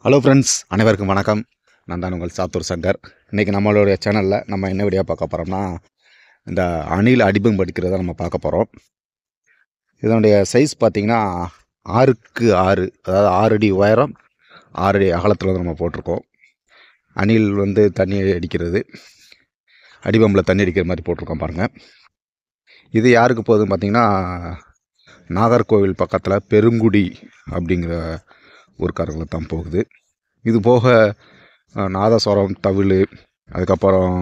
Hello friends, அனைவருக்கும் வணக்கம். நான் தான் உங்கள் சாத்தூர் சங்கர். இன்றைக்கி நம்மளுடைய சேனலில் நம்ம என்ன வீடியோ பார்க்க போகிறோம்னா, இந்த அணில் அடிபம் படிக்கிறத நம்ம பார்க்க போகிறோம். இதனுடைய சைஸ் பார்த்திங்கன்னா 6க்கு 6, அதாவது 6 அடி உயரம் 6 அடி அகலத்தில் வந்து நம்ம போட்டிருக்கோம். அணில் வந்து தண்ணி அடிக்கிறது, அடிபம்பில் தண்ணி அடிக்கிற மாதிரி போட்டிருக்கோம் பாருங்கள். இது யாருக்கு போகுதுன்னு பார்த்திங்கன்னா, நாகர்கோவில் பக்கத்தில் பெருங்குடி அப்படிங்கிற ஊர்க்காரங்களுக்கு தான் போகுது. இது போக நாதஸ்வரம், தவில், அதுக்கப்புறம்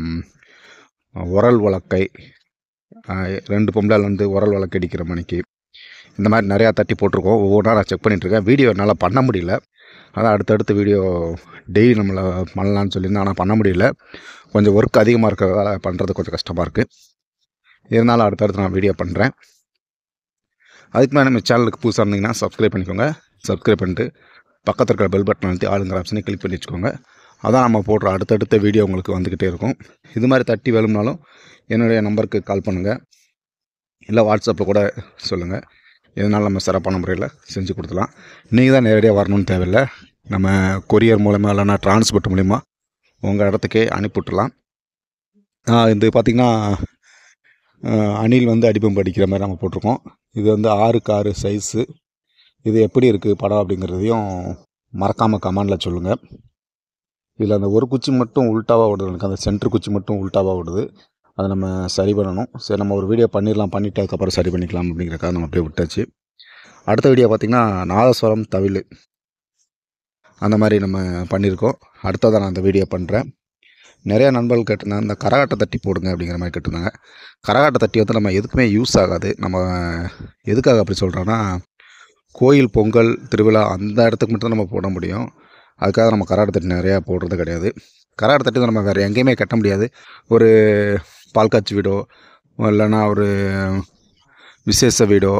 உரல் வழக்கை, 2 பொம்பளைல வந்து உரல் வழக்கு அடிக்கிற மணிக்கு, இந்த மாதிரி நிறையா தட்டி போட்டிருக்கோம். ஒவ்வொன்றா நான் செக் பண்ணிகிட்ருக்கேன். வீடியோ என்னால் பண்ண முடியல, அதான் அடுத்தடுத்து வீடியோ டெய்லி நம்மளை பண்ணலான்னு சொல்லியிருந்தேன். ஆனால் பண்ண முடியல, கொஞ்சம் ஒர்க் அதிகமாக இருக்கிறதால பண்ணுறது கொஞ்சம் கஷ்டமாக இருக்குது. இருந்தாலும் அடுத்தடுத்து நான் வீடியோ பண்ணுறேன். அதுக்கு மேலே நம்ம சேனலுக்கு புதுசாக இருந்தீங்கன்னா சப்ஸ்கிரைப் பண்ணிக்கோங்க. சப்ஸ்கிரைப் பண்ணிட்டு பக்கத்தில் இருக்கிற பெல் பட்டன் அழுத்தி ஆளுங்கிற ஆப்ஷனை கிளிக் பண்ணி வச்சுக்கோங்க. அதான் நம்ம போடுற அடுத்தடுத்த வீடியோ உங்களுக்கு வந்துக்கிட்டே இருக்கும். இது மாதிரி தட்டி வேணும்னாலும் என்னுடைய நம்பருக்கு கால் பண்ணுங்கள், இல்லை வாட்ஸ்அப்பில் கூட சொல்லுங்கள். இதனால் நம்ம சிறப்பான முறையில் செஞ்சு கொடுத்துலாம். நீங்கள் தான் நேரடியாக வரணும்னு தேவையில்லை, நம்ம கொரியர் மூலமாக இல்லைனா டிரான்ஸ்போர்ட் மூலிமா உங்கள் இடத்துக்கே அனுப்பிவிட்டுலாம். இது பார்த்திங்கன்னா அணில் வந்து அடிபம்பு அடிக்கிற மாதிரி நம்ம போட்டிருக்கோம். இது வந்து 6க்கு 6 சைஸு. இது எப்படி இருக்குது படம் அப்படிங்கிறதையும் மறக்காமல் கமெண்டில் சொல்லுங்கள். இதில் அந்த ஒரு குச்சி மட்டும் உல்ட்டாவாக ஓடுது, எனக்கு அந்த சென்ட்ரு குச்சி மட்டும் உல்ட்டாவாக ஓடுது. அதை நம்ம சரி பண்ணணும். சரி, நம்ம ஒரு வீடியோ பண்ணிவிட்டு அதுக்கப்புறம் சரி பண்ணிக்கலாம் அப்படிங்கிறக்காக நம்ம அப்படியே விட்டாச்சு. அடுத்த வீடியோ பார்த்திங்கன்னா நாதஸ்வரம், தவில் அந்த மாதிரி நம்ம பண்ணியிருக்கோம். அடுத்ததான் நான் அந்த வீடியோ பண்ணுறேன். நிறையா நண்பர்கள் கேட்டிருந்தாங்க, இந்த கரகாட்டை தட்டி போடுங்க அப்படிங்கிற மாதிரி கேட்டிருந்தாங்க. கரகாட்டை தட்டி வந்து நம்ம எதுக்குமே யூஸ் ஆகாது. நம்ம எதுக்காக அப்படி சொல்கிறோன்னா, கோயில், பொங்கல், திருவிழா அந்த இடத்துக்கு மட்டும் தான் நம்ம போட முடியும். அதுக்காக நம்ம கரகாட்டை தட்டி நிறையா போடுறது கிடையாது. கரகாட்டை தட்டி தான் நம்ம வேறு எங்கேயுமே கட்ட முடியாது. ஒரு பால் காய்ச்சி வீடோ இல்லைன்னா ஒரு விசேஷ வீடோ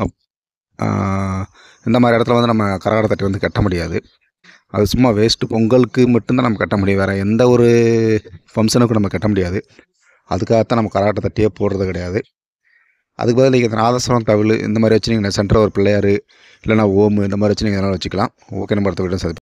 இந்த மாதிரி இடத்துல வந்து நம்ம கரகாட்டை தட்டி வந்து கட்ட முடியாது. அது சும்மா வேஸ்ட்டு. பொங்கலுக்கு மட்டும்தான் நம்ம கட்ட முடியும், வேறு எந்த ஒரு ஃபங்க்ஷனுக்கும் நம்ம கட்ட முடியாது. அதுக்காகத்தான் நம்ம கரகாட்டை தட்டியே போடுறது கிடையாது. அதுக்கு பதில் நீங்கள் இந்த நாதஸ்வரம், தவில் இந்த மாதிரி வச்சு நீங்கள் சென்டரில் ஒரு பிள்ளையார் இல்லைனா ஓமு இந்த மாதிரி வச்சு நீங்கள் எதனால் வச்சுக்கலாம். ஓகே, நம்ம அடுத்த வீடியோ